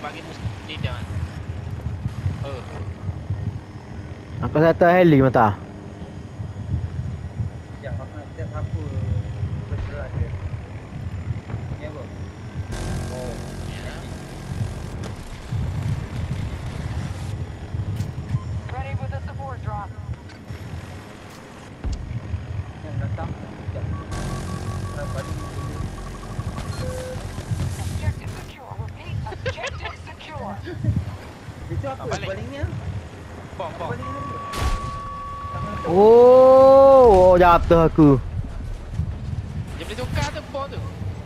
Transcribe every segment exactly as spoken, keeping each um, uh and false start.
bagi mesti dia. Oh. Aku satu heli mata. Ya, aku nak tap apa berserat dia. Ni apa? Oh, Ya. Ready with the support drop. yang datang sekejap. Berapa ni dulu? Objective secure. Repeat, objective secure. Itu apa? Ah, balik. Balingnya? Bom, bom. Balingnya dia. Tangan tu. Oh, jatuh aku. Dia boleh tukar tu bom tu.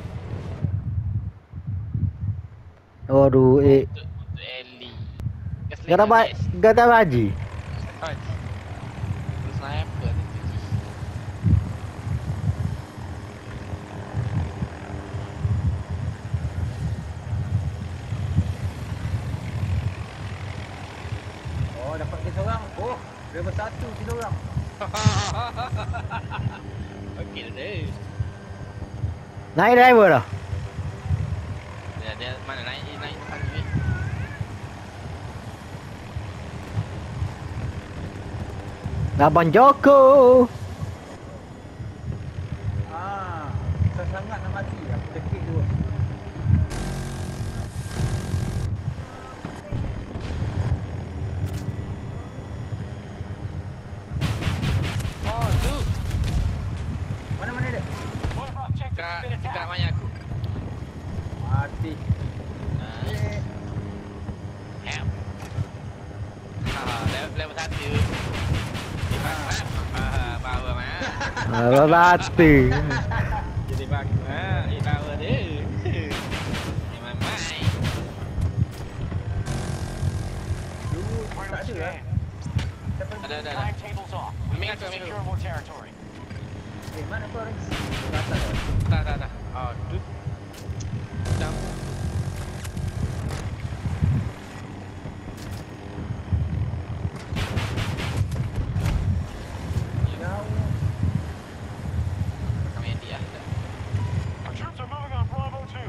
Aduh, eh. Untuk untuk Ellie. Kata ba kata baji. Oi. Sniper tu. Oh, dapat kita seorang. Oh, level satu kita orang. Okey dah. Naik driver dah. Dia dia mana naik naik pagi ni. Abang Joko. Ah, susah sangat nak mati. Aku tekik dulu. Oh tu. Mana-mana dia? One of our objectives Kat has been kat attacked. mana aku? Mati. Ah. Eh, Help. Ah, level level satu. Lima ah, power mah. Apa batu. Jadi bagus ah, ini power dia. Memang main. dulu Where tak do ada we lah. stand? Siapa Ada ada ada. Timetables off. We Ambil need aku, to ambil secure aku. more territory. Eh, mana kau orang? Kat atas lah. Dah dah dah. Aduh. Dah. Jauh. Kami dia. Our troops are moving on Bravo two.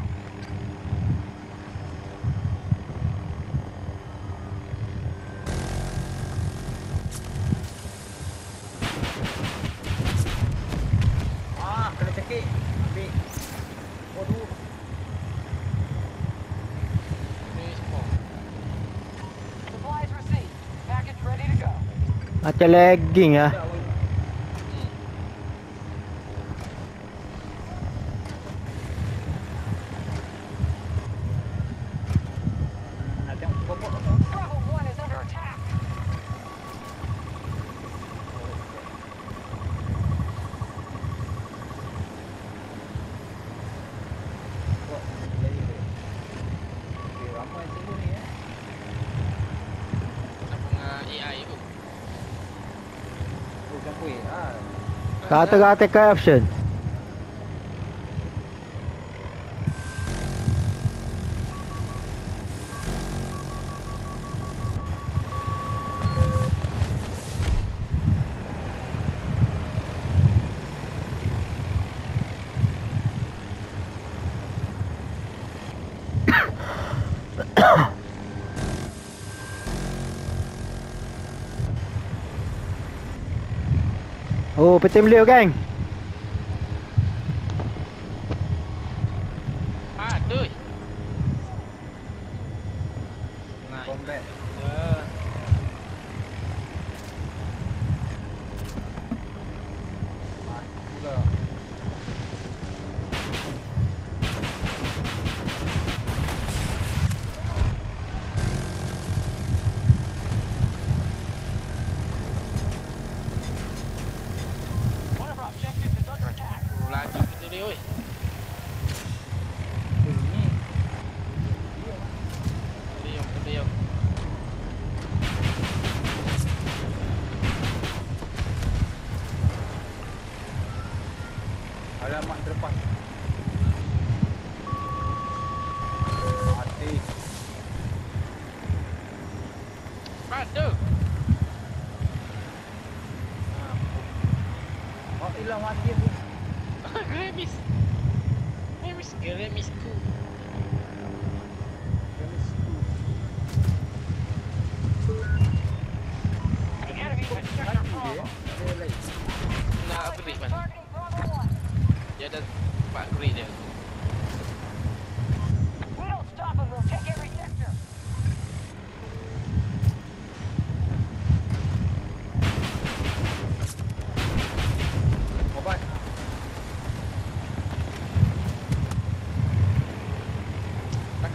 Ah, kena cekik. Ambil. Waduh. Supplies received. Package ready to go. Macam lagging ah. Sekejap, weh. Hmm, nak tengok pokok apa? Bravo one is under attack. Pokok. Jadi dia. Okey, ramai sini ni eh. Nak bunga A I tu. Oh, campur eh. Ah. Kata-kata caption. Oh, peti beliau geng. Aduh. Nice. Combat. Uh, Mati pula. One of our objectives is under attack. laju kita dia oi. Eh, ni. Beliau beliau. Alamat terlepas. Mati. Aduh. Oh, hilang mati aku. Remis. Remis ke remisku. Remis tu.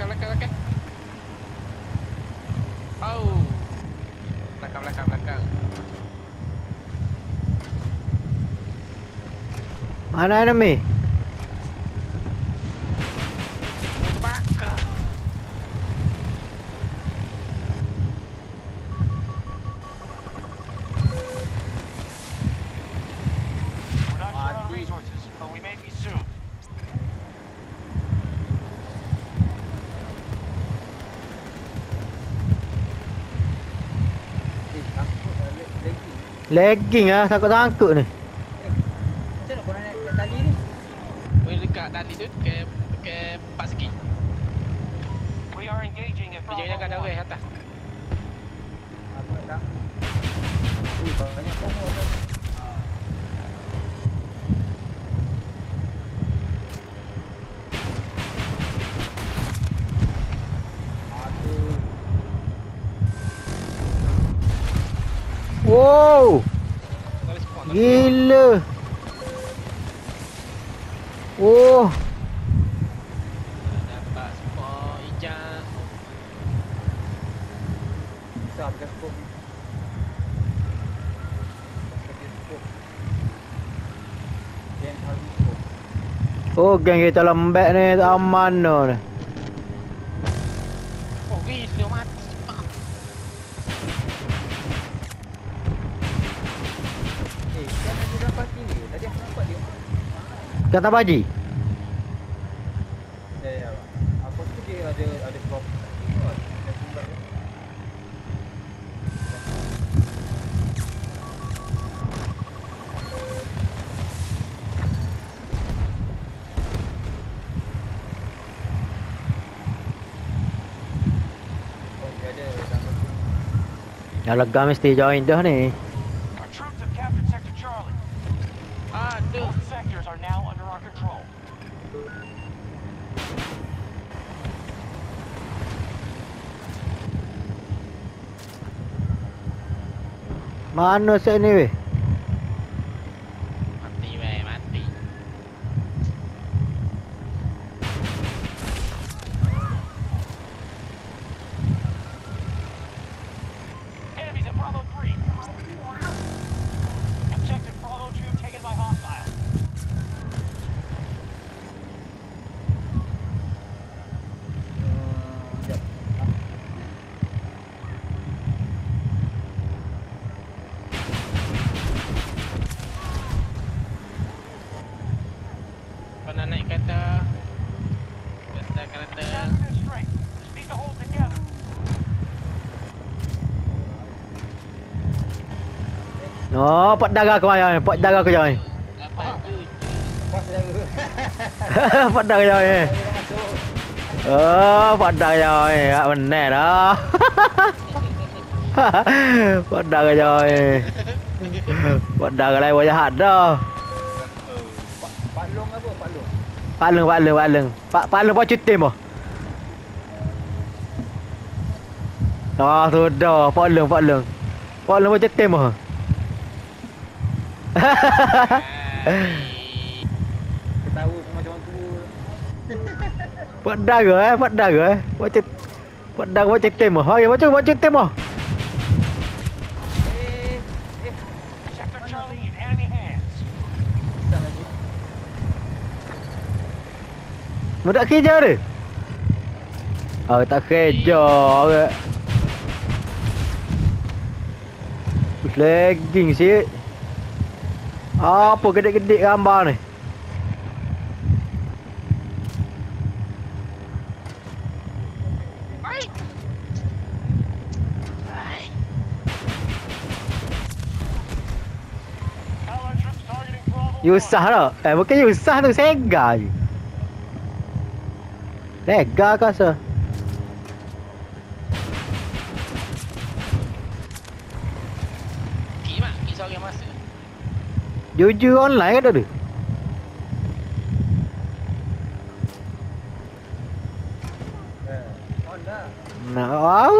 belakang, belakang, belakang. Oh. Belakang, belakang, belakang. Mana enemy? Belakang. We're not sure on resources, but we may be soon. Eh, takut dah lag- lagi. Lagging ah, takut-takut ni. Eh, macam mana korang naik kat tali ni? Boleh dekat tali tu ke ke empat segi. We are engaging at Dia Bravo jangan ada one. weh atas. Aku nak tak. Ui, banyak pomor tu. Aduh. Wow, Boleh spawn. gila. Oh, Dapat spawn hijau. Bisa pakai skop ni. Pakai skop. Game harus skop. oh geng kita lembek ni, tak mana ni. Oh, gila mati. Eh, kan ada dapat tinggi. Tadi aku nampak dia. Kata baji. Ya, ya. Aku tu dia ada ada drop. Ada sumber dia. Oh, dia ada dapat. Dah lega mesti join dah ni. Our troops have captured Sector Charlie. Aduh. Both sectors are now under our control. Mana set ni weh? Mati weh, mati. Enemies at Bravo three. Objective Bravo two taken by hostile. Hmm, jap. Kau nak naik kereta. Kereta, kereta. Stand this straight. Just need to hold together. Oh, pak darah aku ayah ni, pak darah aku join. Dapat tu. Pas saudara. Pak darah join ni. Saya dah masuk. Oh, pak darah join. Tak benar dah. Pak darah join. Pak darah lain wajah jahat dah. Pak Pak Long apa? Pak Long. Pak Leng, Pak Leng, Pak Leng. Pak Pak Leng pocong tim ah. Ah, sudah. Pak Leng, Pak Leng. Pak Leng pocong tim ah. Ketawa pun macam orang tua. Pak darah eh, pak darah eh. Pocong Pak darah pocong tim ah. Hai, pocong pocong tim ah. Eh, eh. Sector Charlie in enemy hands. Bisa lagi. Mau tak kerja dia? Oh, tak kerja ke? Ush, lagging sikit. Apa gede-gede gambar ni? Allied troops targeting Bravo one. Yusah tak? Eh, bukan Yusah tu, Sega je. Sega ke rasa? Ki mak, ki seorang masa. Jujur online ke tak ada? Eh, on dah. Nak wow.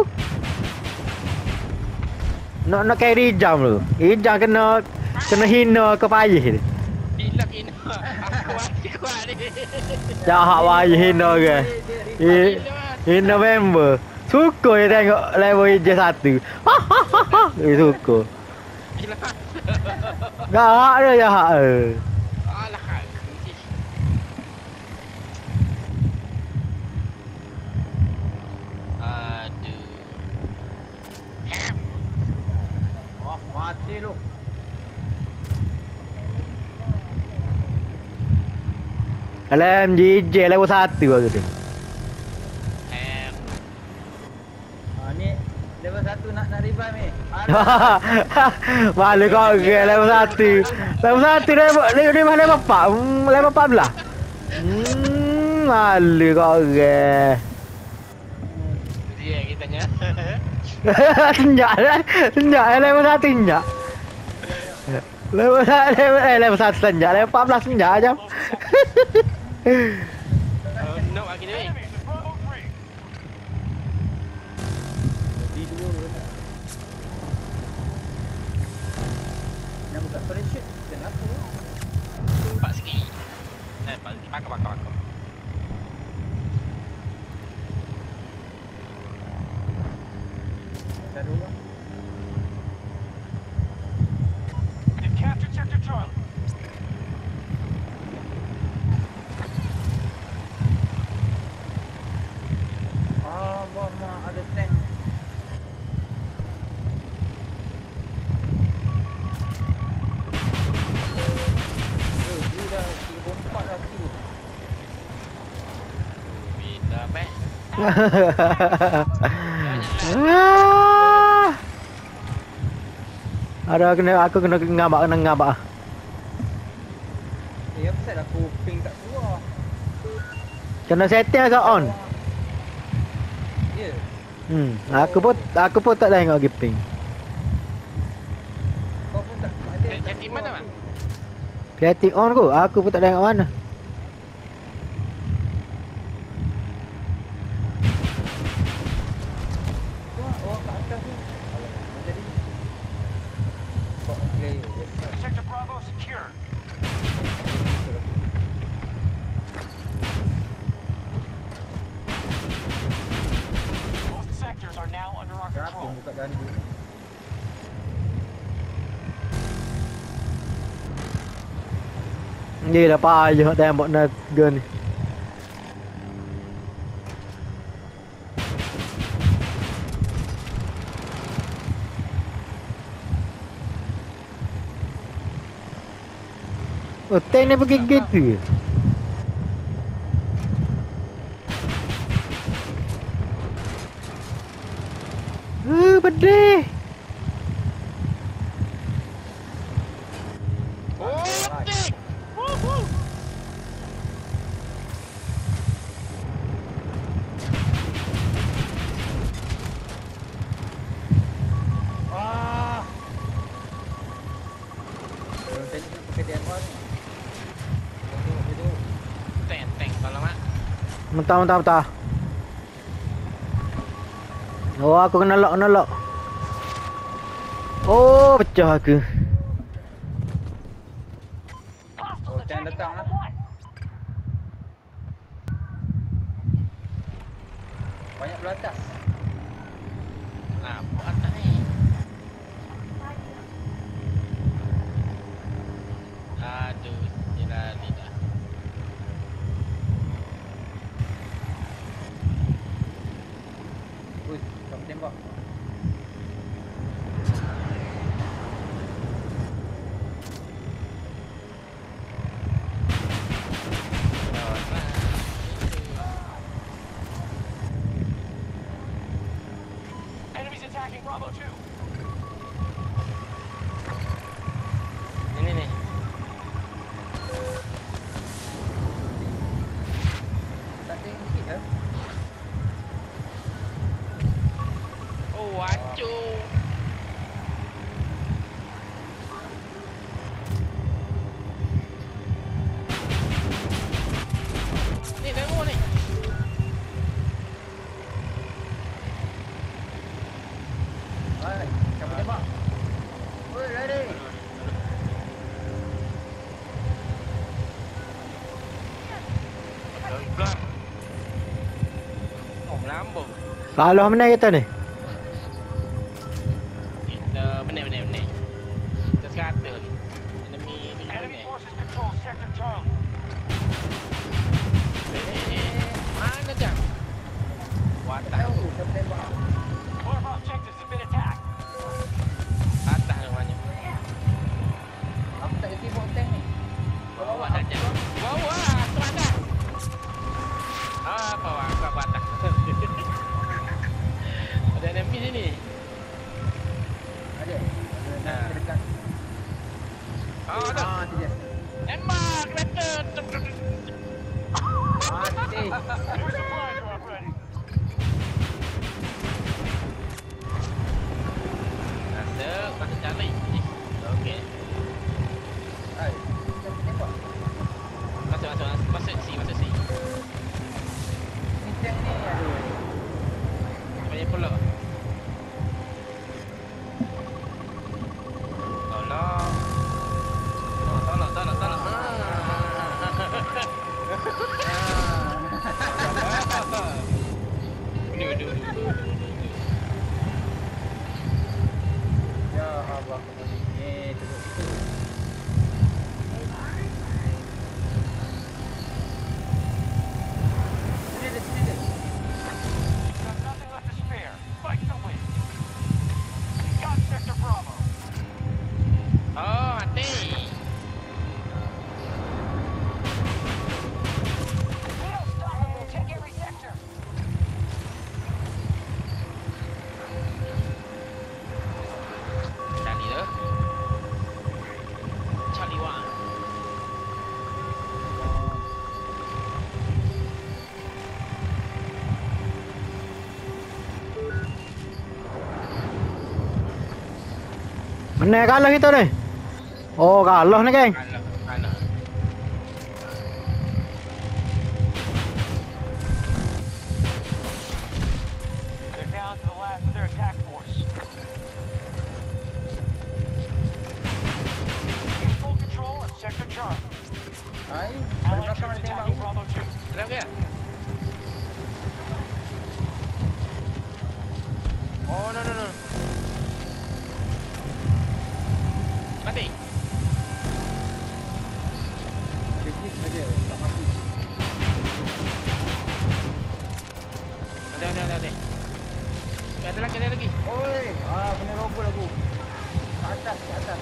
Nak nak carry jam tu. Ijam kena kena hina ke payah dia. Bila kena. Aku mati kuat ni. Jahat payah hina ke. Dia, dia, Eh, Bila In November. Suka je tengok level hijau satu. Eh, suka. Gila. Jahat dia, jahat dia. Alah. Aduh. Wah, mati lu. Dalam J J level satu aku tu. Em. Ha ni level satu nak nak revive ni. Malu kau ke level satu. Level satu level level level level empat. Hmm, level empat belas. Hmm, malu kau ke. Dia kita nya. Senjak dah. Senjak dah level satu senjak. Level satu level, eh, level satu senjak. Level empat belas senjak jam. Oh, no lagi ni. Di dua. Yang buka parachute kenapa? Pak sikit. Eh, pak sikit pakar pakar pakar. Dah dulu. They've captured Sector Charlie. Ah, mama ada tank. Eh, dia dah tiga puluh empat dah kill. Bila meh. Ah. Ada kena aku kena ngabak kena ngabak. Eh, apa pasal aku ping kat luar? Kena setting ke on. Ya. Hmm, aku pun aku pun tak tengok lagi ping. Kau pun tak ada. Eh, jadi mana, Mak? Setting on ko, aku pun tak tengok mana. Tu ah, orang kat atas tu. Alamak, jadi. Kau player je. Sector Bravo secure. Both sectors are now under our Kenapa control. buka dandu? Ni dah payah tembak naga ni. Oh, tank ni pergi gitu. Uh, pedih. Oh, tik. Woohoo. Ah. Orang tadi nak pakai D M R ni. Tengok video. Tank, tank kalau Mak. Mentah, mentah, mentah. Oh, aku kena lock, kena lock. Oh, pecah aku. Oh, jangan datang lah. Banyak belah atas. Nah, buat ni. Aduh, gila lidah. Ui, kamu tembak. Enemies attacking Bravo two. Ini nih. Tak ada yang hit lah. Oh, acuh. Ni demo ni. Hai, kamu tembak. Oi, ready. Gegar. Oh, Lambung. Kalah mana kita ni? Kita benar-benar benar. Kita sekata ni. Enemy tu Enemy ni. forces control sector Charlie. Eh, mana jam? Watak Tahu siapa tembak. One of our objectives has been attacked. atas namanya. Aku tak ada tembak tank ni. Bawah saja. Bawah, tu atas. Ah, bawah, kau atas. Ada enemy sini. Ada. Ada Ah. dekat. Oh, tu. Ah, dia. Tembak kereta. Mati. There's a fire drop ready. Masuk, masuk cari. Okey. Hai. Siapa tembak? Masuk, masuk, masuk, masuk si, masuk si. Ni tank ni aduh. Banyak pula. Tolong. Oh, tolong, tolong, tolong. Ini, ini, ini. Ya Allah, ni teruk. Sini dia, sini dia. Got nothing left to spare. Fight to win. Got sector Bravo. Oh, mati. We don't stop them, we'll take every sector. Cari tu. Cari wang. Mana kalah kita ni? Oh, kalah ni, geng. Kalah, kalah. They're down to the last of their attack force. Take full control of sector Charlie. Hai, dari Allied belakang troops ada tembak attacking aku. Bravo two. Serang ke? Oh, no, no, no. Mati. Ada hit saja, tak mati. Ada, ada, ada, ada. Ada lagi, ada lagi. Oi, ah kena robot aku. Ke atas, ke atas.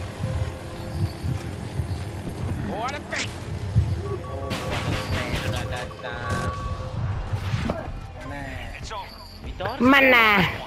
Oh, ada tank. Oh, ada tank sudah datang. Nah. It's over. Vitor. Mana?